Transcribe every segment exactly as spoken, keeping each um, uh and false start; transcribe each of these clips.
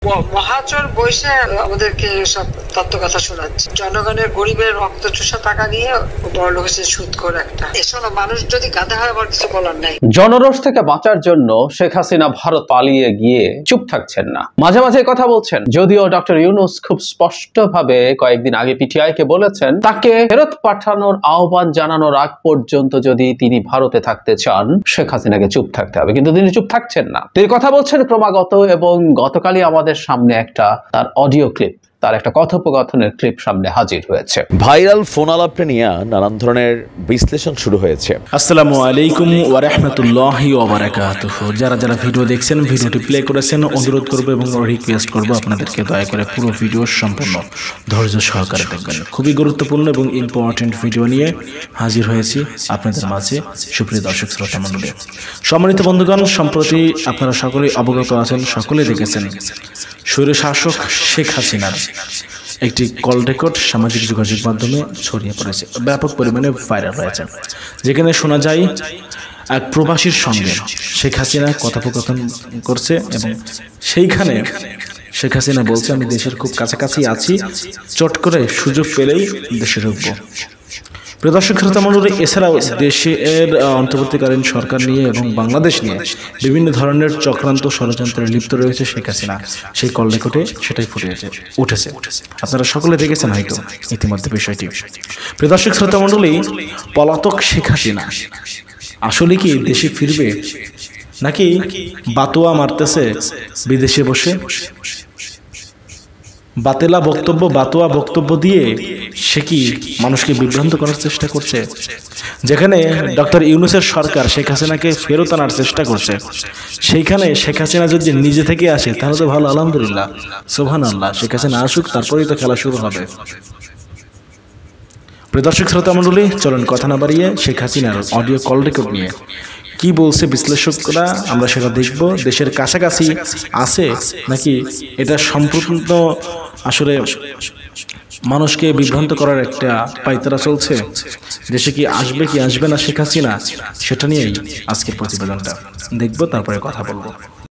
মহাজন বসে আমাদেরকে সব তত্ত্ব কথা শোনাচ্ছে, জনগণের গরিবের রক্ত চুষা টাকা নিয়ে বড় লোক হচ্ছে সুদখোর একটা। এসব মানুষ যদি গাধা হয় আমার কিছু বলার নাই। জনরোষ থেকে বাঁচার জন্য শেখ হাসিনা ভারত পালিয়ে গিয়ে চুপ থাকছেন না, মাঝে মাঝে কথা বলছেন। যদিও ডক্টর ইউনূস খুব স্পষ্ট ভাবে কয়েকদিন আগে পিটিআই কে বলেছেন তাকে ফেরত পাঠানোর আহ্বান জানানোর আগ পর্যন্ত যদি তিনি ভারতে থাকতে চান শেখ হাসিনাকে চুপ থাকতে হবে, কিন্তু তিনি চুপ থাকছেন না। তিনি কথা বলছেন ক্রমাগত, এবং গতকালই আমাদের সামনে একটা তার অডিও ক্লিপ, তার একটা কথোপকথনের ক্লিপ সামনে হাজির হয়েছে। ভাইরাল ফোন আলাপে নিয়ে নানান ধরনের বিশ্লেষণ শুরু হয়েছে। আসসালামু আলাইকুম ওয়া রাহমাতুল্লাহি ওয়া বারাকাতুহু। যারা যারা ভিডিও দেখছেন, ভিডিওটি প্লে করেছেন, অনুরোধ করব এবং রিকোয়েস্ট করব আপনাদেরকে দয়া করে পুরো ভিডিও সম্পূর্ণ ধৈর্য সহকারে দেখবেন। খুবই গুরুত্বপূর্ণ এবং ইম্পর্টেন্ট ভিডিও নিয়ে হাজির হয়েছি আপনাদের মাঝে, সুপ্রিয় দর্শক শ্রোতা মণ্ডলী। সম্মানিত বন্ধুগণ, সম্প্রতি আপনারা সকলেই অবগত আছেন, সকলেই দেখেছেন স্বৈরশাসক শেখ হাসিনার একটি কল রেকর্ড সামাজিক যোগাযোগ মাধ্যমে ছড়িয়ে পড়েছে, ব্যাপক পরিমাণে ভাইরাল হয়েছে, যেখানে শোনা যায় এক প্রবাসীর সঙ্গে শেখ হাসিনা কথোপকথন করছে এবং সেইখানে শেখ হাসিনা বলছে আমি দেশের খুব কাছাকাছি আছি, চট করে সুযোগ পেলেই দেশে ঢুকবো। প্রিয় দর্শক শ্রোতা মণ্ডলী, এছাড়াও দেশের অন্তর্বর্তীকালীন সরকার নিয়ে এবং বাংলাদেশ নিয়ে বিভিন্ন ধরনের চক্রান্ত ষড়যন্ত্রে লিপ্ত রয়েছে শেখ হাসিনা। সেই কল রেকর্ডে সেটাই ফুটে উঠেছে, আপনারা সকলে দেখেছেন হয়তো ইতিমধ্যে বিষয়টি। প্রিয় দর্শক শ্রোতা মণ্ডলী, পলাতক শেখ হাসিনা আসলে কি দেশে ফিরবে, নাকি বাতোয়া মারতেছে বিদেশে বসে? বাতেলা বক্তব্য, বাতোয়া বক্তব্য দিয়ে সে কি মানুষকে বিভ্রান্ত করার চেষ্টা করছে? যেখানে ডক্টর ইউনূসের সরকার শেখ হাসিনাকে ফেরত আনার চেষ্টা করছে, সেইখানে শেখ হাসিনা যদি নিজে থেকে আসে তাহলে তো ভালো, আলহামদুলিল্লাহ, সুবহানাল্লাহ। শেখ হাসিনা আসুক, তারপরেই তো খেলা শুরু হবে। প্রিয় দর্শক শ্রোতা মণ্ডলী, চলুন কথা না বাড়িয়ে শেখ হাসিনার অডিও কল রেকর্ড নিয়ে কি বলছে বিশ্লেষকরা আমরা সেটা দেখব। দেশের কাছাকাছি আছে নাকি এটা সম্পূর্ণ আসলে মানুষকে বিভ্রান্ত করার একটা পাইতারা চলছে? দেশে কি আসবে কি আসবে না শেখ হাসিনা, সেটা নিয়েই আজকের প্রতিবেদনটা দেখব, তারপরে কথা বলবো।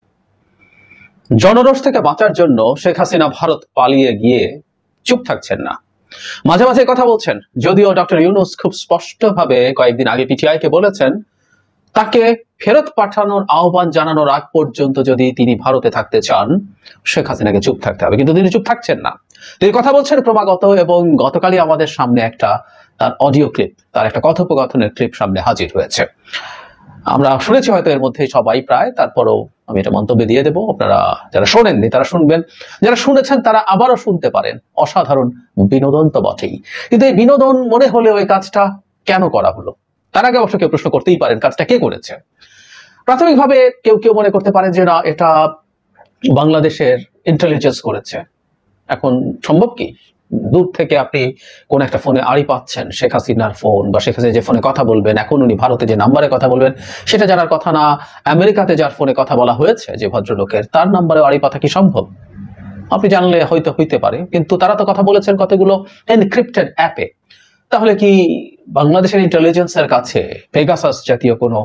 জনরোষ থেকে বাঁচার জন্য শেখ হাসিনা ভারত পালিয়ে গিয়ে চুপ থাকছেন না, মাঝে মাঝে কথা বলছেন। যদিও ডক্টর ইউনূস খুব স্পষ্ট ভাবে কয়েকদিন আগে পিটিআই কে বলেছেন তাকে ফেরত পাঠানোর আহ্বান জানানোর আগ পর্যন্ত যদি তিনি ভারতে থাকতে চান শেখ হাসিনাকে চুপ থাকতে হবে, কিন্তু তিনি চুপ থাকছেন না। তিনি কথা বলছেন ক্রমাগত, এবং গতকালই আমাদের সামনে একটা তার অডিও ক্লিপ, তার একটা কথোপকথনের ক্লিপ সামনে হাজির হয়েছে। আমরা শুনেছি হয়তো এর মধ্যে সবাই প্রায়, তারপরেও আমি এটা মন্তব্য দিয়ে দেবো। আপনারা যারা শোনেননি তারা শুনবেন, যারা শুনেছেন তারা আবারও শুনতে পারেন। অসাধারণ বিনোদন তো বটেই, কিন্তু এই বিনোদন মনে হলেও এই কাজটা কেন করা হলো? তার আগে অবশ্য কেউ প্রশ্ন করতেই পারেন কাজটা কে করেছে। প্রাথমিকভাবে কেউ কেউ মনে করতে পারে যে না, এটা বাংলাদেশের ইন্টেলিজেন্স করেছে। এখন সম্ভব কি দূর থেকে আপনি কোন একটা ফোনে আড়ি পাচ্ছেন শেখ হাসিনার ফোন, বা শেখ হাসিনা যে ফোনে কথা বলবেন, এখন উনি ভারতে যে নাম্বারে কথা বলবেন সেটা জানার কথা না, আমেরিকাতে যার ফোনে কথা বলা হয়েছে যে ভদ্রলোকের, তার নাম্বারে আড়ি পাতা কি সম্ভব? আপনি জানলে হয়তো হইতে পারে, কিন্তু তারা তো কথা বলেছেন কতগুলো এনক্রিপ্টেড অ্যাপে। তাহলে কি বাংলাদেশের ইন্টেলিজেন্সের কাছে পেগাসাস জাতীয় কোনো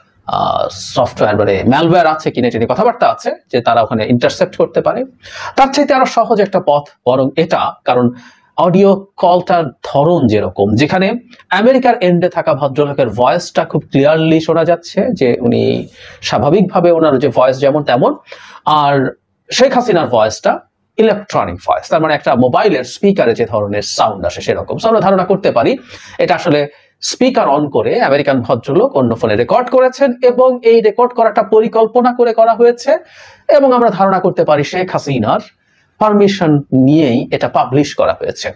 সফটওয়্যার মানে ম্যালওয়্যার আছে কিনা এটা নিয়ে কথাবার্তা আছে, যে তারা ওখানে ইন্টারসেপ্ট করতে পারে? তার চাইতে আরো সহজ একটা পথ বরং এটা, কারণ অডিও কলটার ধরন যেরকম, যেখানে আমেরিকার এন্ডে থাকা ভদ্রলোকের ভয়েসটা খুব ক্লিয়ারলি শোনা যাচ্ছে, যে উনি স্বাভাবিকভাবে ওনার যে ভয়েস যেমন তেমন, আর শেখ হাসিনার ভয়েসটা ইলেকট্রনিক ভয়েস, তার মানে একটা মোবাইলের স্পিকারে যে ধরনের সাউন্ড আসে সেরকম। আমরা ধারণা করতে পারি এটা আসলে স্পিকার অন করে আমেরিকান ভদ্রলোক অন্য ফোনে রেকর্ড করেছেন, এবং এই রেকর্ড করাটা পরিকল্পনা করে করা হয়েছে, এবং আমরা ধারণা করতে পারি শেখ হাসিনার পারমিশন নিয়েই এটা পাবলিশ করা হয়েছে।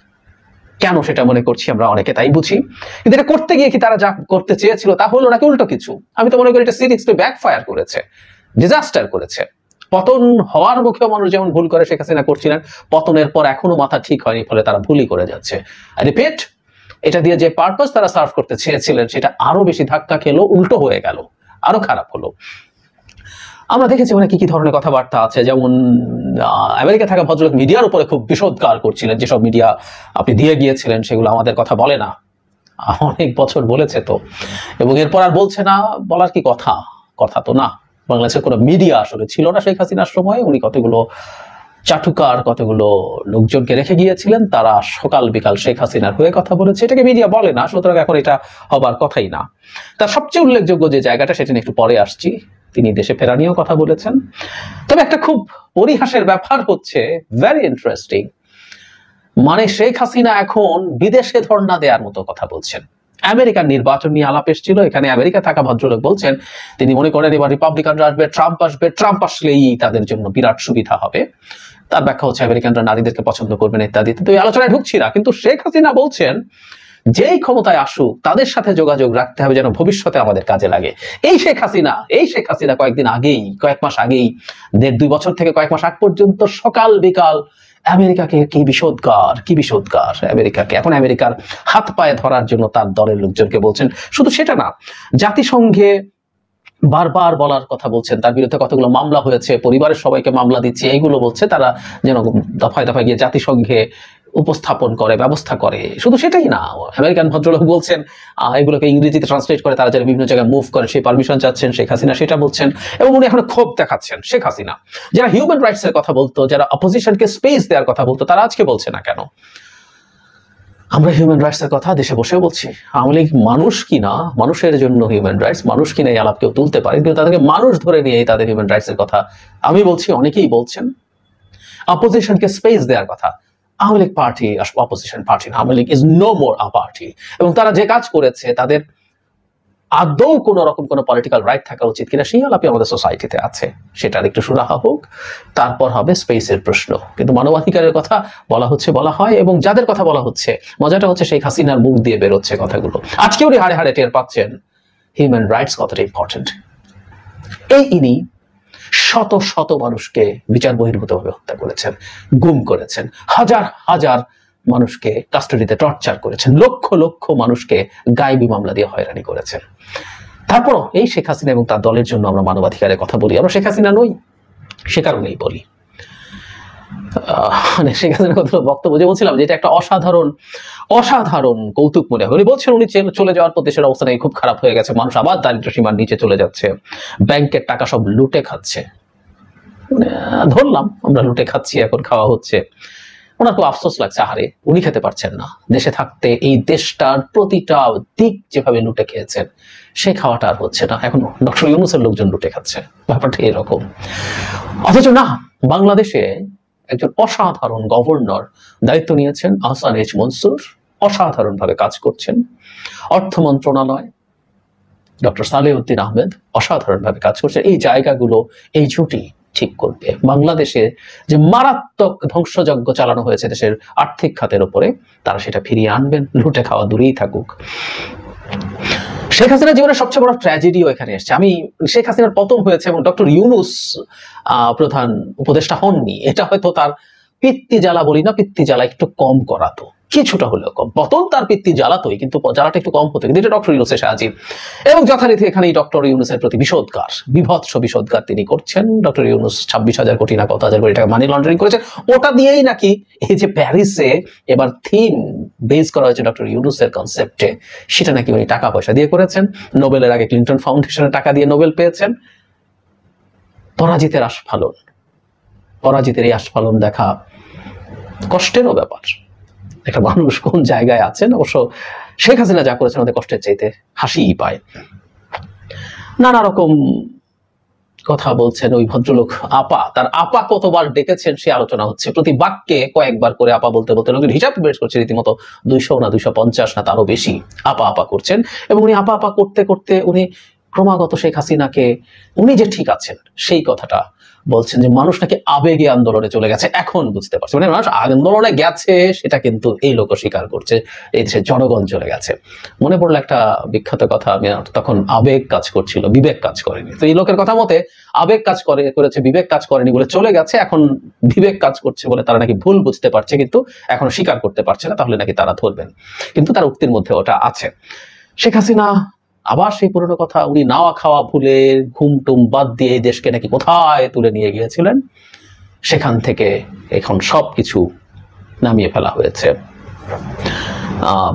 কেন সেটা মনে করছি আমরা অনেকে তাই বুঝি, কিন্তু এটা করতে গিয়ে কি তারা যা করতে চেয়েছিল তা হলো নাকি উল্টো কিছু? আমি তো মনে করি এটা সিরিয়াসলি ব্যাকফায়ার করেছে, ডিজাস্টার করেছে। পতন হওয়ার মুখেও মানুষ যেমন ভুল করে শেখ হাসিনা করছিলেন, পতনের পর এখনো মাথা ঠিক হয়নি, ফলে তারা ভুলই করে যাচ্ছে। রিপিট, এটা দিয়ে যে পারপাস তারা সার্ভ করতে চেয়েছিলেন সেটা আরো বেশি ধাক্কা খেলো, উল্টো হয়ে গেল, আরো খারাপ হলো। আমরা দেখেছি মানে কি কি ধরনের কথাবার্তা আছে, যেমন আমেরিকা থাকা ভদ্রলোক মিডিয়ার উপরে খুব বিষোদ্গার করছিলেন, যেসব মিডিয়া আপনি দিয়ে গিয়েছিলেন সেগুলো আমাদের কথা বলে না, অনেক বছর বলেছে তো, এবং এরপর আর বলছে না, বলার কি কথা? কথা তো না। বাংলাদেশের কোনো মিডিয়া আসলে ছিল না শেখ হাসিনার সময়, উনি কতগুলো চাটুকার কতগুলো লোকজনকে রেখে গিয়েছিলেন, তারা সকাল বিকাল শেখ হাসিনার হয়ে কথা বলেছে। এটাকে মিডিয়া বলে না, সুতরাং এখন এটা হবার কথাই না। তার সবচেয়ে উল্লেখযোগ্য যে জায়গাটা, সেটা নিয়ে একটু পরে আসছি, তিনি দেশে ফেরা নিয়েও কথা বলেছেন। তবে একটা খুব পরিহাসের ব্যাপার হচ্ছে, ভেরি ইন্টারেস্টিং, মানে শেখ হাসিনা এখন বিদেশে ধর্ণা দেওয়ার মতো কথা বলছেন। আমেরিকার নির্বাচন নিয়ে আলাপ এসেছিল, এখানে আমেরিকা থাকা ভদ্রলোক বলছেন তিনি মনে করেন এবার রিপাবলিকানরা আসবে, ট্রাম্প আসবে, ট্রাম্প আসলেই তাদের জন্য বিরাট সুবিধা হবে। তার ব্যাখ্যা হচ্ছে আমেরিকানরা নারীদেরকে পছন্দ করবেন ইত্যাদি। তো এই আলোচনায় ঢুকছি না, কিন্তু শেখ হাসিনা বলছেন যেই ক্ষমতায় আসুক তাদের সাথে যোগাযোগ রাখতে হবে যেন ভবিষ্যতে আমাদের কাজে লাগে। এই শেখ হাসিনা এই শেখ হাসিনা কয়েকদিন আগেই, কয়েক মাস আগেই, দেড় দুই বছর থেকে কয়েক মাস আগ পর্যন্ত সকাল বিকাল আমেরিকাকে কি বিষোদগার কি বিষোদগার আমেরিকাকে। এখন আমেরিকার হাত পায়ে ধরার জন্য তার দলের লোকজনকে বলছেন। শুধু সেটা না, জাতিসংঘে বারবার বলার কথা বলছেন, তার বিরুদ্ধে কতগুলো মামলা হয়েছে, পরিবারের সবাইকে মামলা দিচ্ছে, এইগুলো বলছে তারা যেন দফায় দফায় গিয়ে জাতিসংঘে উপস্থাপন করে, ব্যবস্থা করে। শুধু সেটাই না, আমেরিকান ভদ্রলোক বলছেন এগুলোকে ইংরেজিতে ট্রান্সলেট করে তারা যারা বিভিন্ন জায়গায় মুভ করে সেই পারমিশন চাচ্ছেন শেখ হাসিনা, সেটা বলছেন। এবং উনি এখন ক্ষোভ দেখাচ্ছেন শেখ হাসিনা। যারা হিউম্যান রাইটস এর কথা বলতো, যারা অপোজিশনকে স্পেস দেওয়ার কথা বলতো, তারা আজকে বলছে না কেন? আমরা হিউম্যান রাইটস এর কথা দেশে বসেও বলছি। আওয়ামী লীগ মানুষ কিনা, মানুষের জন্য হিউম্যান রাইটস, মানুষ কিনা এই আলাপ কেউ তুলতে পারে, কিন্তু তাদেরকে মানুষ ধরে নিয়ে তাদের হিউম্যান রাইটস এর কথা আমি বলছি, অনেকেই বলছেন। অপোজিশনকে স্পেস দেওয়ার কথা, Awami League party opposition party না, Awami League is no more a party. এবং তারা যে কাজ করেছে তাদের আদৌ কোন রকম কোন পলিটিক্যাল রাইট থাকা উচিত কিনা সেই আলাপে আমাদের সোসাইটিতে আছে, সেটার একটু সুরাহা হোক, তারপর হবে স্পেসের প্রশ্ন। কিন্তু মানবাধিকারের কথা বলা হচ্ছে, বলা হয়, এবং যাদের কথা বলা হচ্ছে, মজাটা হচ্ছে শেখ হাসিনার মুখ দিয়ে বেরোচ্ছে কথাগুলো। আজকে উনি হাড়ে হাড়ে টের পাচ্ছেন হিউম্যান রাইটস কতটা ইম্পর্টেন্ট। এই ইনি শত শত মানুষকে বিচার বহির্ভূতভাবে হত্যা করেছেন, গুম করেছেন, হাজার হাজার মানুষকে কাস্টডিতে টর্চার করেছেন, লক্ষ লক্ষ মানুষকে গায়েবী মামলা দিয়ে হয়রানি করেছেন। তারপরও এই শেখ হাসিনা এবং তার দলের জন্য আমরা মানবাধিকারের কথা বলি। আমরা শেখ হাসিনা নই, সে কারণেই বলি। মানে শেখ হাসিনার কথা বক্তব্য যে বলছিলাম, যে এটা একটা অসাধারণ অসাধারণ কৌতুক মনে হয়। উনি বলছেন উনি চলে যাওয়ার পর দেশের অবস্থা খুব খারাপ হয়ে গেছে, মানুষ আবার দারিদ্র সীমার নিচে চলে যাচ্ছে, ব্যাংকের টাকা সব লুটে খাচ্ছে। ধরলাম আমরা লুটে খাচ্ছি, এখন খাওয়া হচ্ছে। ওনার খুব আফসোস লাগছে, আহারে উনি খেতে পারছেন না, দেশে থাকতে এই দেশটার প্রতিটা দিক যেভাবে লুটে খেয়েছেন সেই খাওয়াটা আর হচ্ছে না, এখন ডক্টর ইউনূসের লোকজন লুটে খাচ্ছে। ব্যাপারটা এরকম। অথচ না, বাংলাদেশে একজন অসাধারণ গভর্নর দায়িত্ব নিয়েছেন, আহসান এইচ মনসুর, অসাধারণ ভাবে কাজ করছেন। অর্থ মন্ত্রণালয় ডক্টর সালেউদ্দিন আহমেদ অসাধারণ ভাবে কাজ করছেন। এই জায়গাগুলো এই জুটি ঠিক করবে। বাংলাদেশে যে মারাত্মক ধ্বংসযজ্ঞ চালানো হয়েছে দেশের আর্থিক খাতের উপরে, তারা সেটা ফিরিয়ে আনবেন, লুটে খাওয়া দূরেই থাকুক। শেখ হাসিনার জীবনের সবচেয়ে বড় ট্র্যাজেডিও এখানে এসছে। আমি শেখ হাসিনার পতন হয়েছে এবং ডক্টর ইউনূস প্রধান উপদেষ্টা হননি, এটা হয়তো তার পিত্তি জ্বালা বলি না, পিত্তি জ্বালা একটু কম করাতো, কিছুটা হলেও কম। পতন তার পিত্তি জ্বালাতোই, কিন্তু জ্বালাটা একটু কম হতো, কিন্তু এটা ডক্টর ইউনূসের সাহায্যে। এবং যথারীতি এখানে ডক্টর ইউনূসের প্রতি বিষোদগার, বিভৎস বিষোদগার তিনি করছেন। ডক্টর ইউনূস ছাব্বিশ হাজার কোটি না কত হাজার কোটি টাকা মানি লন্ডারিং করেছেন, ওটা দিয়েই নাকি এই যে প্যারিসে এবার থিম বেস করা হয়েছে ডক্টর ইউনূসের কনসেপ্টে, সেটা নাকি উনি টাকা পয়সা দিয়ে করেছেন। নোবেলের আগে ক্লিন্টন ফাউন্ডেশনের টাকা দিয়ে নোবেল পেয়েছেন। পরাজিতের আস্ফালন, পরাজিতের এই আস্ফালন দেখা কষ্টেরও ব্যাপার। একটা মানুষ কোন জায়গায় আছেন, অবশ্য শেখ হাসিনা যা করেছেন ওদের কষ্টের চাইতে হাসিই পায়। নানা রকম কথা বলছেন ওই ভদ্রলোক। আপা, তার আপা কতবার ডেকেছেন সে আলোচনা হচ্ছে, প্রতি বাক্যে কয়েকবার করে আপা বলতে বলতে লোকের হিসাব বের করছে, রীতিমতো দুইশো না দুইশো পঞ্চাশ না তারও বেশি আপা আপা করছেন। এবং উনি আপা আপা করতে করতে উনি ক্রমাগত শেখ হাসিনাকে, উনি যে ঠিক আছেন সেই কথাটা বলছেন, যে মানুষ নাকি আবেগে আন্দোলনে চলে গেছে, এখন বুঝতে পারছে। মানে মানুষ আন্দোলনে গেছে সেটা কিন্তু এই লোক স্বীকার করছে, এই দেশের জনগণ চলে গেছে। মনে পড়লো একটা বিখ্যাত কথা, আমি তখন আবেগ কাজ করছিল, বিবেক কাজ করেনি। তো এই লোকের কথা মতে আবেগ কাজ করে করেছে বিবেক কাজ করেনি বলে চলে গেছে, এখন বিবেক কাজ করছে বলে তারা নাকি ভুল বুঝতে পারছে, কিন্তু এখনো স্বীকার করতে পারছে না, তাহলে নাকি তারা ধরবেন। কিন্তু তার উক্তির মধ্যে ওটা আছে। শেখ হাসিনা আবার সেই পুরনো কথা, উনি নাওয়া খাওয়া ভুলে ঘুম টুম বাদ দিয়ে এই দেশকে নাকি কোথায় তুলে নিয়ে গিয়েছিলেন, সেখান থেকে এখন সবকিছু নামিয়ে ফেলা হয়েছে। আহ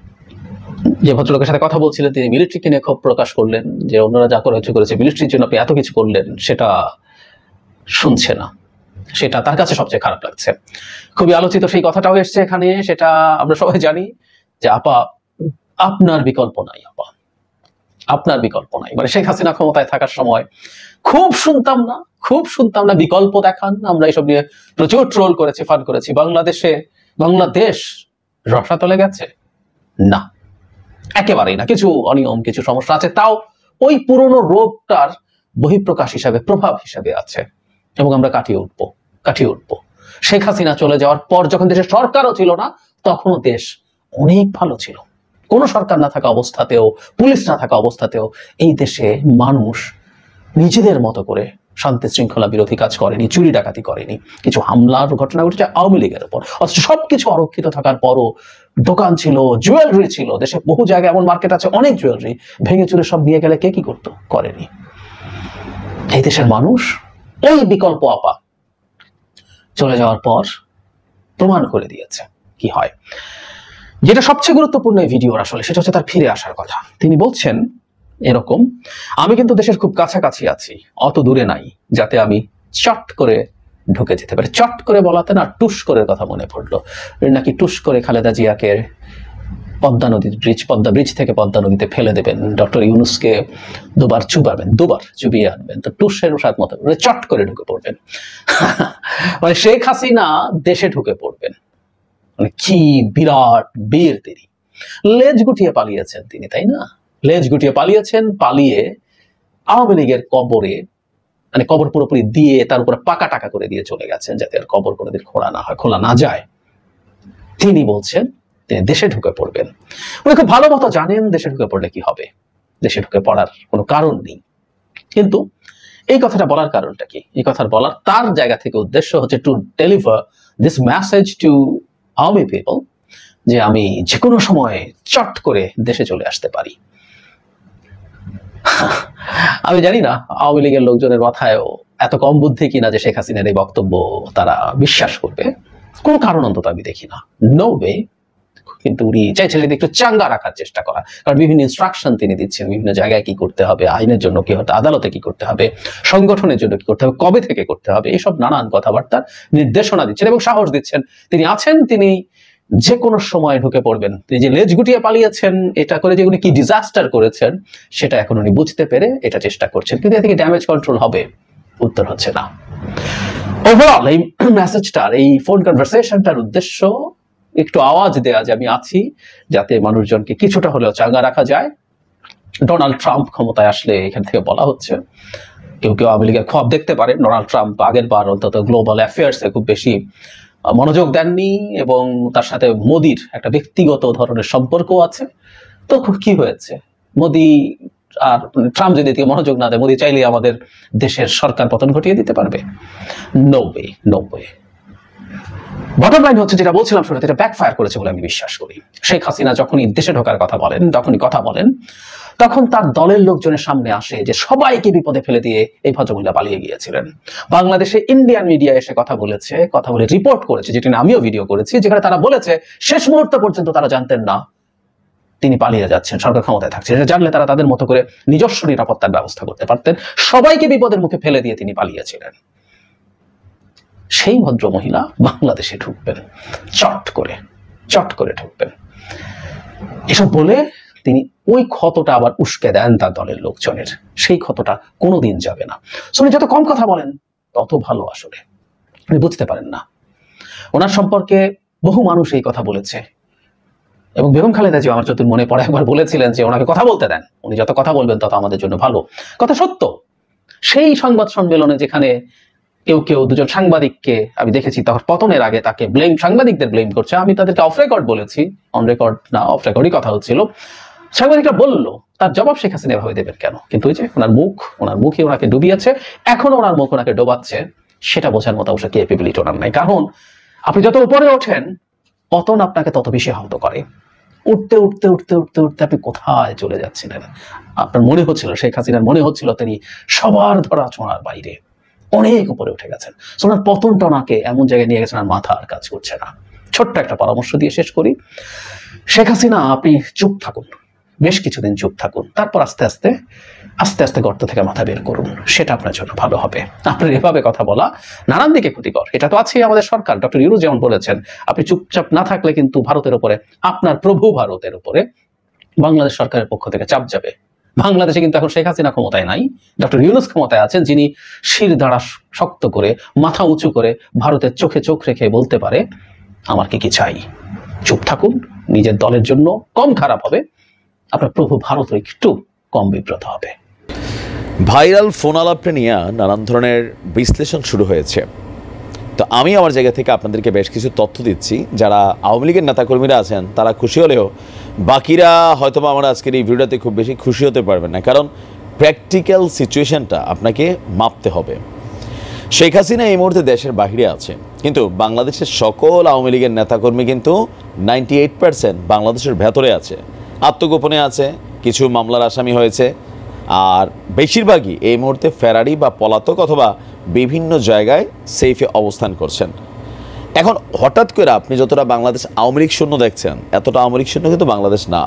যে ভদ্রলোকের সাথে কথা বলছিলেন তিনি মিলিটারিকে নিয়ে ক্ষোভ প্রকাশ করলেন, যে অন্যরা যা করেছে করেছে, মিলিটারির জন্য আপনি এত কিছু করলেন, সেটা শুনছে না। সেটা তার কাছে সবচেয়ে খারাপ লাগছে। খুবই আলোচিত সেই কথাটাও এসছে এখানে, সেটা আমরা সবাই জানি যে আপা আপনার বিকল্প নাই, আপা আপনার বিকল্প নাই। মানে শেখ হাসিনা ক্ষমতায় থাকার সময় খুব শুনতাম না খুব শুনতাম না বিকল্প দেখান, আমরা এসব নিয়ে প্রচুর ট্রোল করেছি, ফান করেছি। বাংলাদেশে বাংলাদেশ রসাতলে গেছে না, একেবারেই না। কিছু অনিয়ম, কিছু সমস্যা আছে, তাও ওই পুরনো রোগটার বহিঃপ্রকাশ হিসাবে, প্রভাব হিসাবে আছে, এবং আমরা কাটিয়ে উঠবো কাটিয়ে উঠবো শেখ হাসিনা চলে যাওয়ার পর যখন দেশের সরকারও ছিল না, তখনও দেশ অনেক ভালো ছিল। কোনো সরকার না থাকা অবস্থাতেও, পুলিশ না থাকা অবস্থাতেও এই দেশে মানুষ নিজেদের মতো করে শান্তি শৃঙ্খলা বিরোধী কাজ করেনি, চুরি ডাকাতি করেনি। কিছু হামলার ঘটনা ঘটেছে আওয়ামী লীগের উপর, অথচ সবকিছু অরক্ষিত থাকার পরও দোকান ছিল, জুয়েলারি ছিল, দেশে বহু জায়গায় এমন মার্কেট আছে অনেক জুয়েলারি ভেঙে চুরে সব নিয়ে গেলে কে কি করতো? করেনি। এই দেশের মানুষ ওই বিকল্প আপা চলে যাওয়ার পর প্রমাণ করে দিয়েছে কি হয়। যেটা সবচেয়ে গুরুত্বপূর্ণ এই ভিডিওর আসলে, সেটা হচ্ছে তার ফিরে আসার কথা। তিনি বলছেন এরকম, আমি কিন্তু দেশের খুব কাছাকাছি আছি, অত দূরে নাই যাতে আমি চট করে ঢুকে যেতে পারি। চট করে বলাতে না টুস করে কথা মনে পড়লো, নাকি টুস করে খালেদা জিয়াকে পদ্মা নদীর ব্রিজ পদ্মা ব্রিজ থেকে পদ্মা নদীতে ফেলে দেবেন, ডক্টর ইউনূসকে দুবার চুবাবেন, দুবার চুবিয়ে আনবেন, তো টুসের সাথ মতো চট করে ঢুকে পড়বেন। মানে শেখ হাসিনা দেশে ঢুকে পড়বেন, মানে কি বিরাট বীর তিনি। লেজ গুটিয়ে পালিয়েছেন তিনি, তাই না? লেজ গুটিয়ে পালিয়েছেন, পালিয়ে আওয়ামী লীগের কবরে, মানে কবর পুরোপুরি দিয়ে তার উপরে পাকা টাকা করে দিয়ে চলে গেছেন, যাতে আর কবর কোনোদিন খোলা না হয়, খোলা না যায়। তিনি বলছেন তিনি দেশে ঢুকে পড়বেন। উনি খুব ভালো মতো জানেন দেশে ঢুকে পড়লে কি হবে, দেশে ঢুকে পড়ার কোনো কারণ নেই। কিন্তু এই কথাটা বলার কারণটা কি? এই কথা বলার তার জায়গা থেকে উদ্দেশ্য হচ্ছে to deliver this message to Awami people, যে আমি যে কোনো সময় চট করে দেশে চলে আসতে পারি। আমি জানি না আওয়ামী লীগের লোকজনের মাথায়ও এত কম বুদ্ধি কিনা যে শেখ হাসিনার এই বক্তব্য তারা বিশ্বাস করবে। কোন কারণ অন্তত আমি দেখি না, নো ওয়ে। কিন্তু উনি চাইছিলেন একটু চাঙ্গা রাখার চেষ্টা করা, কারণ বিভিন্ন ইনস্ট্রাকশন তিনি দিচ্ছেন, বিভিন্ন জায়গায় কি করতে হবে, আইনের জন্য কি হতে, আদালতে কি করতে হবে, সংগঠনের জন্য কি করতে হবে, কবে থেকে করতে হবে, এসব নানান কথাবার্তা নির্দেশনা দিচ্ছেন এবং সাহস দিচ্ছেন। তিনি আছেন, তিনি যে কোনো সময় ঢুকে পড়বেন। তিনি যে লেজ গুটিয়ে পালিয়েছেন, এটা করে যে উনি কি ডিজাস্টার করেছেন সেটা এখন উনি বুঝতে পেরে এটা চেষ্টা করছেন, কিন্তু এ থেকে ড্যামেজ কন্ট্রোল হবে? উত্তর হচ্ছে না। ওভারঅল এই মেসেজটার, এই ফোন কনভারসেশনটার উদ্দেশ্য একটু আওয়াজ দেয়া যে আমি আছি, যাতে মানুষজনকে কিছুটা হলেও চাঙ্গা রাখা যায়। ডোনাল্ড ট্রাম্প ক্ষমতায় আসলে এখান থেকে বলা হচ্ছে, কেউ কেউ আওয়ামী লীগের খোয়াব দেখতে পারে, ডোনাল্ড ট্রাম্প আগের বার অন্তত গ্লোবাল অ্যাফেয়ার্সে খুব বেশি মনোযোগ দেননি, এবং তার সাথে মোদির একটা ব্যক্তিগত ধরনের সম্পর্ক আছে। তো কি হয়েছে, মোদি আর ট্রাম্প যদি এদিকে মনোযোগ না দেয়, মোদি চাইলে আমাদের দেশের সরকার পতন ঘটিয়ে দিতে পারবে? No way, no way. Bottom line হচ্ছে, যেটা বলছিলাম শুরুতে, এটা ব্যাকফায়ার করেছে বলে আমি বিশ্বাস করি। শেখ হাসিনা যখনই দেশে ঢোকার কথা বলেন, তখনই কথা বলেন, তখন তার দলের লোকজনের সামনে আসে যে সবাইকে বিপদে ফেলে দিয়ে এই ভদ্রমহিলা পালিয়ে গিয়েছিলেন। বাংলাদেশে ইন্ডিয়ান মিডিয়া এসে কথা বলেছে, কথা বলে রিপোর্ট করেছে, যেটা আমিও ভিডিও করেছি, যেখানে তারা বলেছে শেষ মুহূর্ত পর্যন্ত তারা জানতেন না তিনি পালিয়ে যাচ্ছেন, সরকার ক্ষমতায় থাকছে। এটা জানলে তারা তাদের মতো করে নিজস্ব নিরাপত্তার ব্যবস্থা করতে পারতেন। সবাইকে বিপদের মুখে ফেলে দিয়ে তিনি পালিয়েছিলেন। সেই ভদ্র মহিলা বাংলাদেশে ঢুকবেন, চট করে চট করে ঢুকবেন, এসব বলে তিনি ওই ক্ষতটা আবার উস্কে দেন তার দলের লোকজনের। সেই ক্ষতটা কোনোদিন যাবে না। উনি যত কম কথা বলেন তত ভালো। আসলে উনি বুঝতে পারেন না, ওনার সম্পর্কে বহু মানুষ এই কথা বলেছে, এবং বেগম খালেদা জিয়া আমার যত মনে পড়ে একবার বলেছিলেন যে ওনাকে কথা বলতে দেন, উনি যত কথা বলবেন তত আমাদের জন্য ভালো। কথা সত্য। সেই সংবাদ সম্মেলনে যেখানে কেউ কেউ দুজন সাংবাদিককে আমি দেখেছি, তখন পতনের আগে তাকে ব্লেম, সাংবাদিকদের ব্লেম করছে, আমি তাদেরকে অফ রেকর্ড বলেছি, অন রেকর্ড না, অফ রেকর্ডই কথা হচ্ছিল। সাংবাদিকরা বলল তার জবাব শেখ হাসিনা এভাবে দেবেন কেন? কিন্তু ওই যে ওনার মুখ, ওনার মুখে ওনাকে ডুবিয়েছে, এখনো ওনার মুখ ওনাকে ডোবাচ্ছে, সেটা বোঝার মতো অবশ্য ক্যাপাবিলিটি ওনার নাই। কারণ আপনি যত উপরে ওঠেন, পতন আপনাকে তত বেশি আহত করে। উঠতে উঠতে উঠতে উঠতে উঠতে আপনি কোথায় চলে যাচ্ছিলেন? আপনার মনে হচ্ছিল, শেখ হাসিনার মনে হচ্ছিল তিনি সবার ধরা ছোঁয়ার বাইরে অনেক উপরে উঠে গেছেন। ওনার পতনটা ওনাকে এমন জায়গায় নিয়ে গেছেন আর মাথা আর কাজ করছে না। ছোট্ট একটা পরামর্শ দিয়ে শেষ করি, শেখ হাসিনা আপনি চুপ থাকুন, বেশ কিছুদিন চুপ থাকুন, তারপর আস্তে আস্তে আস্তে আস্তে গর্ত থেকে মাথা বের করুন, সেটা আপনার জন্য ভালো হবে। আপনার এভাবে কথা বলা নানান দিকে ক্ষতিকর। এটা তো আছেই আমাদের সরকার, ডক্টর ইউনূস যেমন বলেছেন, আপনি চুপচাপ না থাকলে কিন্তু ভারতের উপরে, আপনার প্রভু ভারতের উপরে বাংলাদেশ সরকারের পক্ষ থেকে চাপ যাবে। বাংলাদেশে কিন্তু এখন শেখ হাসিনা ক্ষমতায় নাই, ডক্টর ইউনূস ক্ষমতায় আছেন, যিনি শির দাঁড়া শক্ত করে মাথা উঁচু করে ভারতের চোখে চোখ রেখে বলতে পারে আমার কি কি চাই। চুপ থাকুন, নিজের দলের জন্য কম খারাপ হবে, আপনার প্রভু ভারত একটু কম বিব্রত হবে। ভাইরাল ফোন আলাপটা নিয়ে নানান ধরনের বিশ্লেষণ শুরু হয়েছে। তো আমি আমার জায়গা থেকে আপনাদেরকে বেশ কিছু তথ্য দিচ্ছি। যারা আওয়ামী লীগের নেতাকর্মীরা আছেন তারা খুশি হলেও বাকিরা হয়তো বা আমার আজকের এই ভিডিওতে খুব বেশি খুশি হতে পারবেন না, কারণ প্র্যাকটিক্যাল সিচুয়েশনটা আপনাকে মাপতে হবে। শেখ হাসিনা এই মুহূর্তে দেশের বাহিরে আছে, কিন্তু বাংলাদেশের সকল আওয়ামী লীগের নেতাকর্মী কিন্তু নাইনটি এইট পার্সেন্ট বাংলাদেশের ভেতরে আছে, আত্মগোপনে আছে, কিছু মামলার আসামি হয়েছে, আর বেশিরভাগই এই মুহূর্তে ফেরারি বা পলাতক অথবা বিভিন্ন জায়গায় সেফে অবস্থান করছেন। এখন হঠাৎ করে আপনি যতটা বাংলাদেশ আওয়ামী লীগ শূন্য দেখছেন, এতটা আওয়ামী লীগ শূন্য কিন্তু বাংলাদেশ না।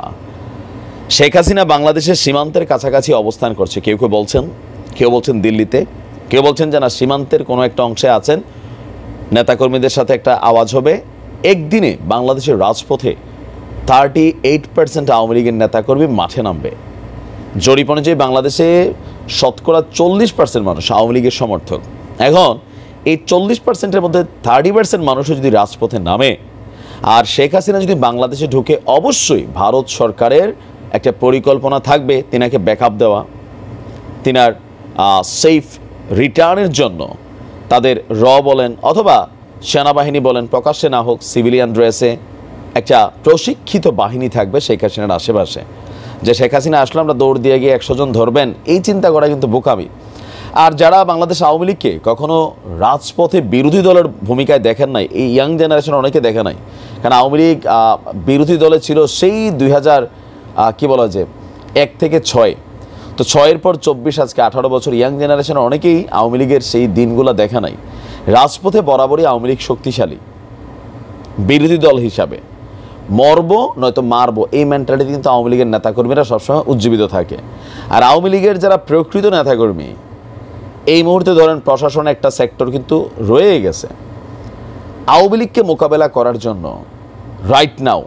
শেখ হাসিনা বাংলাদেশের সীমান্তের কাছাকাছি অবস্থান করছে, কেউ কেউ বলছেন, কেউ বলছেন দিল্লিতে, কেউ বলছেন যে না সীমান্তের কোনো একটা অংশে আছেন, নেতাকর্মীদের সাথে একটা আওয়াজ হবে। একদিনে বাংলাদেশের রাজপথে থার্টি এইট পার্সেন্ট আওয়ামী লীগের নেতাকর্মী মাঠে নামবে। জরিপ অনুযায়ী বাংলাদেশে শতকরা চল্লিশ পার্সেন্ট মানুষ আওয়ামী লীগের সমর্থক। এখন এই চল্লিশ পার্সেন্টের মধ্যে থার্টি পার্সেন্ট মানুষও যদি রাজপথে নামে আর শেখ হাসিনা যদি বাংলাদেশে ঢুকে, অবশ্যই ভারত সরকারের একটা পরিকল্পনা থাকবে তিনাকে ব্যাকআপ দেওয়া, তিনার সেফ রিটার্নের জন্য তাদের র বলেন অথবা সেনাবাহিনী বলেন, প্রকাশ্যে না হোক সিভিলিয়ান ড্রেসে একটা প্রশিক্ষিত বাহিনী থাকবে শেখ হাসিনার আশেপাশে। যে শেখ হাসিনা আসলে আমরা দৌড় দিয়ে গিয়ে একশো জন ধরবেন, এই চিন্তা করা কিন্তু বোকামি। আর যারা বাংলাদেশ আওয়ামী লীগকে কখনো রাজপথে বিরোধী দলের ভূমিকায় দেখেন নাই, এই ইয়াং জেনারেশন অনেকে দেখে নাই, কারণ আওয়ামী লীগ বিরোধী দলে ছিল সেই দুই হাজার কী বলা যে এক থেকে ছয়, তো ছয়ের পর চব্বিশ, আজকে আঠারো বছর, ইয়াং জেনারেশন অনেকেই আওয়ামী লীগের সেই দিনগুলো দেখা নাই। রাজপথে বরাবরই আওয়ামী লীগ শক্তিশালী বিরোধী দল হিসাবে, মরব নয়তো মারবো এই মেন্টালিটি কিন্তু আওয়ামী লীগের নেতাকর্মীরা সবসময় উজ্জীবিত থাকে। আর আওয়ামী লীগের যারা প্রকৃত নেতাকর্মী এই মুহূর্তে ধরেন প্রশাসনের একটা সেক্টর কিন্তু রয়ে গেছে। আওয়ামী লীগকে মোকাবেলা করার জন্য রাইট নাও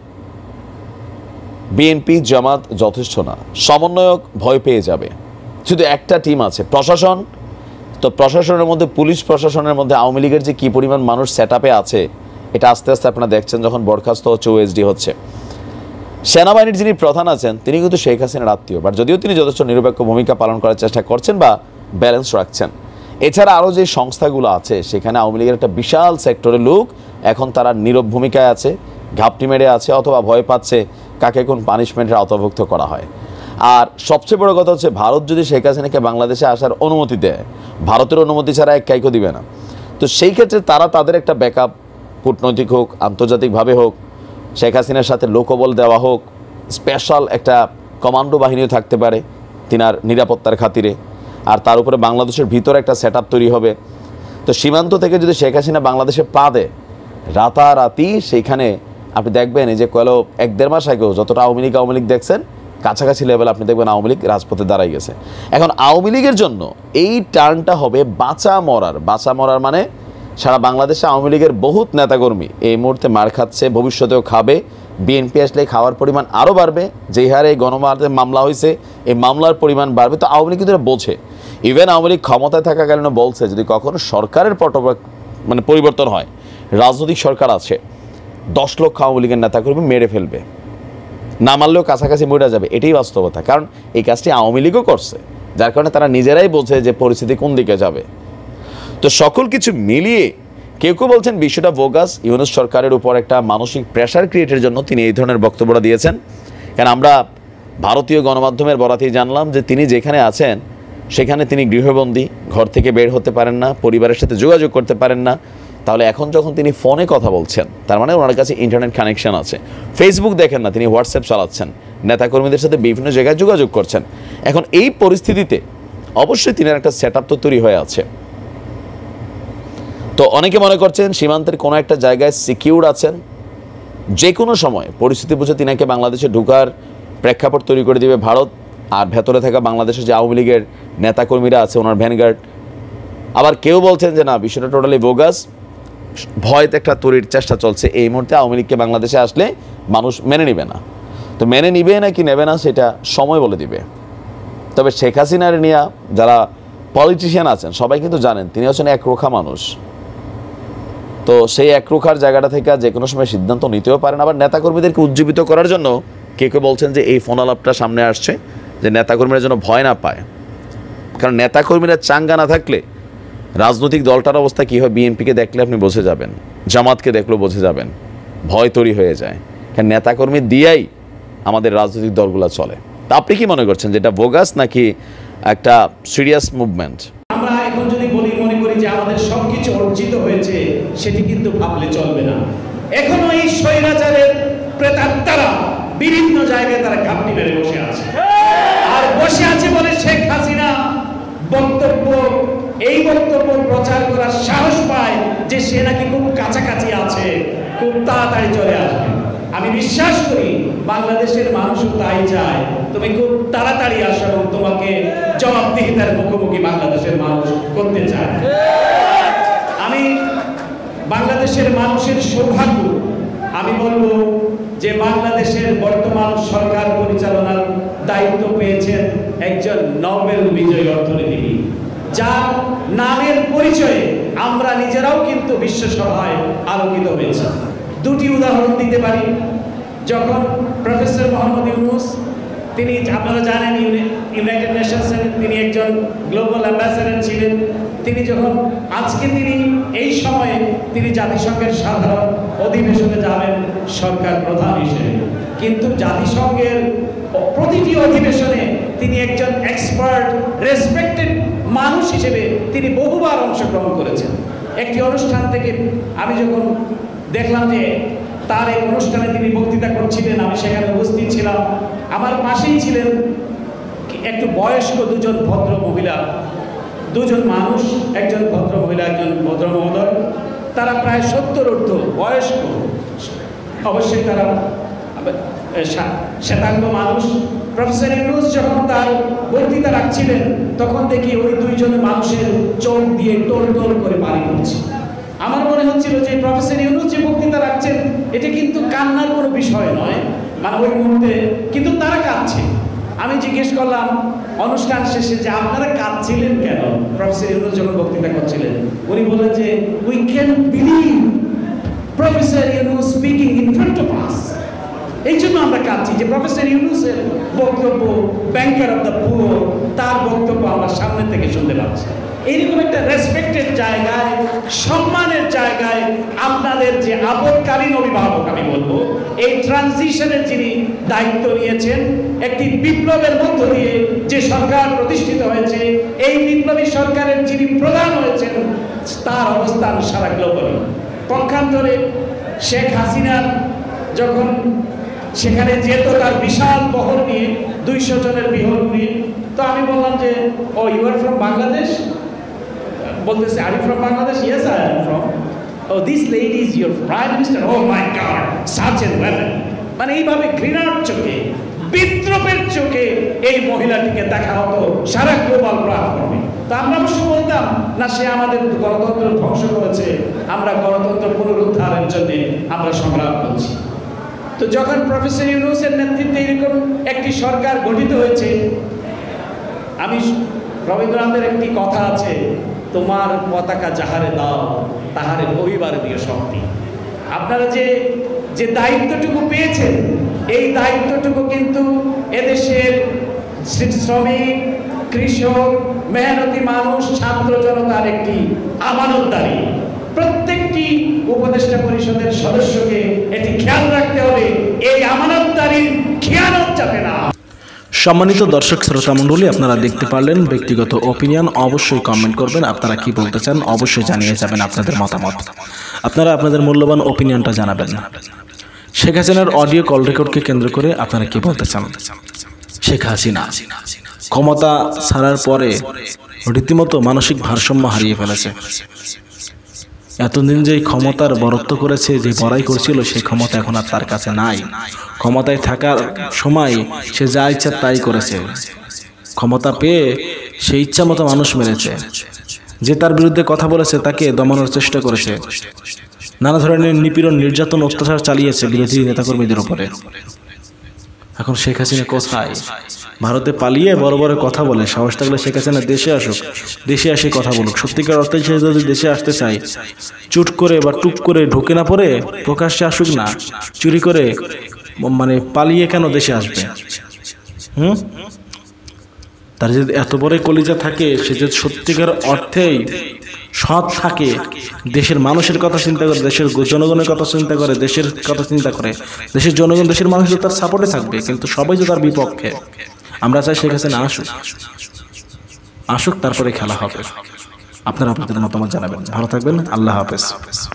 বিএনপি জামাত যথেষ্ট না, সমন্বয়ক ভয় পেয়ে যাবে। শুধু একটা টিম আছে প্রশাসন, তো প্রশাসনের মধ্যে পুলিশ প্রশাসনের মধ্যে আওয়ামী লীগের যে কী পরিমাণ মানুষ সেট আপে আছে এটা আস্তে আস্তে আপনারা দেখছেন যখন বরখাস্ত হচ্ছে, ওএসডি হচ্ছে। সেনাবাহিনীর যিনি প্রধান আছেন তিনি কিন্তু শেখ হাসিনার আত্মীয়, বাট যদিও তিনি যথেষ্ট নিরপেক্ষ ভূমিকা পালন করার চেষ্টা করছেন বা ব্যালেন্স রাখছেন। এছাড়া আরও যে সংস্থাগুলো আছে সেখানে আওয়ামী লীগের একটা বিশাল সেক্টরের লোক এখন তারা নীরব ভূমিকায় আছে, ঘাপটি মেরে আছে অথবা ভয় পাচ্ছে কাকে কোন পানিশমেন্টের আওতাভুক্ত করা হয়। আর সবচেয়ে বড় কথা হচ্ছে ভারত যদি শেখ হাসিনাকে বাংলাদেশে আসার অনুমতি দেয়, ভারতের অনুমতি ছাড়া এক কাইকো দিবে না, তো সেই ক্ষেত্রে তারা তাদের একটা ব্যাকআপ, কূটনৈতিক হোক আন্তর্জাতিকভাবে হোক, শেখ হাসিনার সাথে লোকবল দেওয়া হোক, স্পেশাল একটা কমান্ডো বাহিনীও থাকতে পারে তিনার নিরাপত্তার খাতিরে। আর তার উপরে বাংলাদেশের ভিতরে একটা সেট আপ তৈরি হবে। তো সীমান্ত থেকে যদি শেখ হাসিনা বাংলাদেশে পা দেয়, রাতারাতি সেইখানে আপনি দেখবেন এই যে কয়েল এক দেড় মাস আগেও যতটা আওয়ামী লীগ আওয়ামী লীগ দেখছেন, কাছাকাছি লেভেল আপনি দেখবেন আওয়ামী লীগ রাজপথে দাঁড়াই গেছে। এখন আওয়ামী লীগের জন্য এই টার্নটা হবে বাঁচা মরার। বাঁচা মরার মানে সারা বাংলাদেশে আওয়ামী লীগের বহুত নেতাকর্মী এই মুহূর্তে মার খাচ্ছে, ভবিষ্যতেও খাবে। বিএনপি আসলে খাওয়ার পরিমাণ আরও বাড়বে, যেই হারে গণমাধ্যমে মামলা হয়েছে এই মামলার পরিমাণ বাড়বে। তো আওয়ামী লীগ কিন্তু বোঝে, ইভেন আওয়ামী লীগ ক্ষমতায় থাকাকালীন বলছে যদি কখনো সরকারের পট মানে পরিবর্তন হয়, রাজনৈতিক সরকার আছে, দশ লক্ষ আওয়ামী লীগের নেতাকর্মী মেরে ফেলবে, না মারলেও কাছাকাছি মরে যাবে। এটাই বাস্তবতা, কারণ এই কাজটি আওয়ামী লীগও করছে, যার কারণে তারা নিজেরাই বোঝে যে পরিস্থিতি কোন দিকে যাবে। তো সকল কিছু মিলিয়ে কেউ কেউ বলছেন বিষয়টা বোগাস, ইউনূস সরকারের উপর একটা মানসিক প্রেশার ক্রিয়েটের জন্য তিনি এই ধরনের বক্তব্যটা দিয়েছেন। কারণ আমরা ভারতীয় গণমাধ্যমের বরাতেই জানলাম যে তিনি যেখানে আছেন সেখানে তিনি গৃহবন্দী, ঘর থেকে বের হতে পারেন না, পরিবারের সাথে যোগাযোগ করতে পারেন না। তাহলে এখন যখন তিনি ফোনে কথা বলছেন, তার মানে ওনার কাছে ইন্টারনেট কানেকশন আছে, ফেসবুক দেখেন না, তিনি হোয়াটসঅ্যাপ চালাচ্ছেন, নেতাকর্মীদের সাথে বিভিন্ন জায়গায় যোগাযোগ করছেন। এখন এই পরিস্থিতিতে অবশ্যই তিনি একটা সেট আপ তো তৈরি হয়ে আছে। তো অনেকে মনে করছেন সীমান্তের কোনো একটা জায়গায় সিকিউর আছেন, যে কোনো সময় পরিস্থিতি বুঝে তিনাকে বাংলাদেশে ঢোকার প্রেক্ষাপট তৈরি করে দিবে ভারত, আর ভেতরে থাকা বাংলাদেশের যে আওয়ামী লীগের নেতাকর্মীরা আছে ওনার ভ্যানগার্ড। আবার কেউ বলছেন যে না, বিষয়টা টোটালি বোগাস, ভয়তে একটা তৈরির চেষ্টা চলছে। এই মুহূর্তে আওয়ামী লীগকে বাংলাদেশে আসলে মানুষ মেনে নেবে না। তো মেনে নিবে না কি নেবে না সেটা সময় বলে দিবে। তবে শেখ হাসিনার নিয়ে যারা পলিটিশিয়ান আছেন সবাই কিন্তু জানেন তিনি হচ্ছেন একরোখা মানুষ। তো সেই একরোখার জায়গাটা থেকে যে কোনো সময় সিদ্ধান্ত নিতেও পারেন। আবার নেতাকর্মীদেরকে উজ্জীবিত করার জন্য কেউ কেউ বলছেন যে এই ফোন আলাপটা সামনে আসছে যে নেতাকর্মীরা যেন ভয় না পায়, কারণ নেতাকর্মীরা চাঙ্গা না থাকলে রাজনৈতিক দলটার অবস্থা কী হয় বিএনপিকে দেখলে আপনি বুঝে যাবেন, জামাতকে দেখলেও বুঝে যাবেন, ভয় তৈরি হয়ে যায়। কারণ নেতাকর্মী দিয়েই আমাদের রাজনৈতিক দলগুলো চলে। তা আপনি কি মনে করছেন যেটা বোগাস নাকি একটা সিরিয়াস মুভমেন্ট? আমরা এখন যদি বলি মনে করি যে আমাদের সবকিছু অর্জিত হয়েছে, সেটি কিন্তু ভাবলে চলবে না। এখনো এই স্বৈরাচারের প্রেতাত্মারা বিভিন্ন জায়গায় তারা ঘাপটি মেরে বসে আছে, আর বসে আছে বলে শেখ হাসিনা বক্তব্য এই বক্তব্য প্রচার করার সাহস পায় যে সে নাকি খুব কাছাকাছি আছে, খুব তাড়াতাড়ি চলে আসবে। আমি বিশ্বাস করি বাংলাদেশের মানুষও তাই চায়, তুমি খুব তাড়াতাড়ি আসো এবং তোমাকে জবাবদিহিতার মুখোমুখি বাংলাদেশের মানুষ করতে চায়। আমি বাংলাদেশের মানুষের সৌভাগ্য, আমি বলবো যে বাংলাদেশের বর্তমান সরকার পরিচালনার দায়িত্ব পেয়েছেন একজন নোবেল বিজয়ী অর্থনীতিবিদ, যার নামের পরিচয়ে আমরা নিজেরাও কিন্তু বিশ্বসভায় আলোকিত হয়েছি। দুটি উদাহরণ দিতে পারি। যখন প্রফেসর মোহাম্মদ ইউনূস, তিনি আপনারা জানেন ইউনাইটেড নেশনসের তিনি একজন গ্লোবাল অ্যাম্বাসেডর ছিলেন, তিনি যখন আজকে তিনি এই সময়ে তিনি জাতিসংঘের সাধারণ অধিবেশনে যাবেন সরকার প্রধান হিসেবে, কিন্তু জাতিসংঘের প্রতিটি অধিবেশনে তিনি একজন এক্সপার্ট রেসপেক্টেড মানুষ হিসেবে তিনি বহুবার অংশগ্রহণ করেছেন। একটি অনুষ্ঠান থেকে আমি যখন দেখলাম যে তার এই অনুষ্ঠানে তিনি বক্তৃতা করছিলেন, আমি সেখানে উপস্থিত ছিলাম। আমার পাশেই ছিলেন একটু বয়স্ক দুজন ভদ্র মহিলা, দুজন মানুষ, একজন ভদ্র মহিলা, একজন ভদ্র মহোদয়। তারা প্রায় সত্তর ঊর্ধ্ব বয়স্ক, অবশ্যই তারা শ্বেতাঙ্গ মানুষ। প্রফেসর ইউনূস যখন তার বক্তৃতা রাখছিলেন তখন দেখি ওই দুইজন মানুষের চোখ দিয়ে টোল টোল করে পানি পড়ছে। আমার মনে হচ্ছিল যে প্রফেসর ইউনূস যে বক্তৃতা রাখছেন এটা কিন্তু কান্নার কোনো বিষয় নয়, মানে ওই মুহূর্তে, কিন্তু তারা কাঁদছে। আমি জিজ্ঞেস করলাম অনুষ্ঠান শেষে যে আপনারা কাঁদছিলেন কেন প্রফেসর ইউনূস যখন বক্তৃতা করছিলেন? উনি বললেন যে we can believe professor Yunus speaking in front of us. এই জন্য আমরা কাঁদছি যে প্রফেসর ইউনূসের বক্তব্য, ব্যাংকার অফ দ্য পুয়ার, তার বক্তব্য আমরা সামনে থেকে শুনতে পাচ্ছি। এইরকম একটা রেসপেক্টেড জায়গায়, সম্মানের জায়গায় আপনাদের যে আপদকালীন অভিভাবক, আমি বলবো এই ট্রানজিশনের যিনি দায়িত্ব নিয়েছেন, একটি বিপ্লবের মধ্য দিয়ে যে সরকার প্রতিষ্ঠিত হয়েছে, এই বিপ্লবী সরকারের যিনি প্রধান হয়েছেন তার অবস্থান সারা গ্লোবালি। পক্ষান্তরে শেখ হাসিনা যখন সেখানে যেত তার বিশাল বহর নিয়ে, দুইশো জনের বিহর নিয়ে, তো আমি বললাম যে oh you are from Bangladesh? বলতেছে are you from Bangladesh? Yes I am from. Oh this lady is your prime minister? Oh my god, such a well. মানে এইভাবে ঘৃণার চোখে, বিদ্রোহের চোখে এই মহিলাটিকে দেখা হতো সারা গ্লোবাল প্ল্যাটফর্মে। তো আমরা অবশ্য বলতাম না সে আমাদের গণতন্ত্র ধ্বংস করেছে, আমরা গণতন্ত্র পুনরুদ্ধারের জন্য আমরা সংগ্রাম করছি। তো যখন প্রফেসর ইউনূসের নেতৃত্বে এরকম একটি সরকার গঠিত হয়েছে, আমি রবীন্দ্রনাথের একটি কথা আছে, তোমার পতাকা যাহারে দাও তাহারে পরিবার দিও শক্তি। আপনারা যে যে দায়িত্বটুকু পেয়েছেন, এই দায়িত্বটুকু কিন্তু এদেশের শ্রমিক, কৃষক, মেহনতি মানুষ, ছাত্র জনতার একটি আমানতদারি। প্রত্যেকটি উপদেষ্টা পরিষদের সদস্যকে এটি খেয়াল রাখতে হবে এই আমানতদারির খেয়ানত যাতে না। সম্মানিত দর্শক শ্রোতা মণ্ডলী, আপনারা দেখতে পারলেন ব্যক্তিগত ওপিনিয়ন। অবশ্যই কমেন্ট করবেন, আপনারা কি বলতে চান অবশ্যই জানিয়ে যাবেন আপনাদের মতামত। আপনারা আপনাদের মূল্যবান ওপিনিয়নটা জানাবেন। শেখ হাসিনার অডিও কল রেকর্ডকে কেন্দ্র করে আপনারা কি বলতে চান? শেখ হাসিনা ক্ষমতা ছাড়ার পরে রীতিমতো মানসিক ভারসাম্য হারিয়ে ফেলেছে। এতদিন যে ক্ষমতার বরত্ব করেছে, যে বড়াই করছিল, সেই ক্ষমতা এখন আর তার কাছে নাই। ক্ষমতায় থাকার সময় সে যা ইচ্ছা তাই করেছে। ক্ষমতা পেয়ে সে ইচ্ছা মতো মানুষ মেরেছে। যে তার বিরুদ্ধে কথা বলেছে তাকে দমানোর চেষ্টা করেছে। নানা ধরনের নিপীড়ন, নির্যাতন, অত্যাচার চালিয়েছে বিরোধী নেতাকর্মীদের উপরে। এখন শেখ হাসিনা কোথায়? ভারতে পালিয়ে বড় বড় কথা বলে। সাহস থাকলে শেখ হাসিনা দেশে আসুক, দেশে এসে কথা বলুক। সত্যিকার অর্থে সে যদি দেশে আসতে চায়, চুট করে বা টুক করে ঢুকে না পড়ে প্রকাশ্যে আসুক না, চুরি করে, মানে পালিয়ে কেন দেশে আসবে? হুম তার যদি এত বড় কলিজা থাকে, সে যদি সত্যিকার অর্থেই সৎ থাকে, দেশের মানুষের কথা চিন্তা করে, দেশের জনগণের কথা চিন্তা করে, দেশের কথা চিন্তা করে, দেশের জনগণ, দেশের মানুষ তো তার সাপোর্টে থাকবে। কিন্তু সবাই তো তার বিপক্ষে। আমরা চাই শেখ হাসিনা আসুক, আসুক, তারপরে খেলা হবে। আপনারা আপনাদের মতামত জানাবেন। ভালো থাকবেন। আল্লাহ হাফেজ।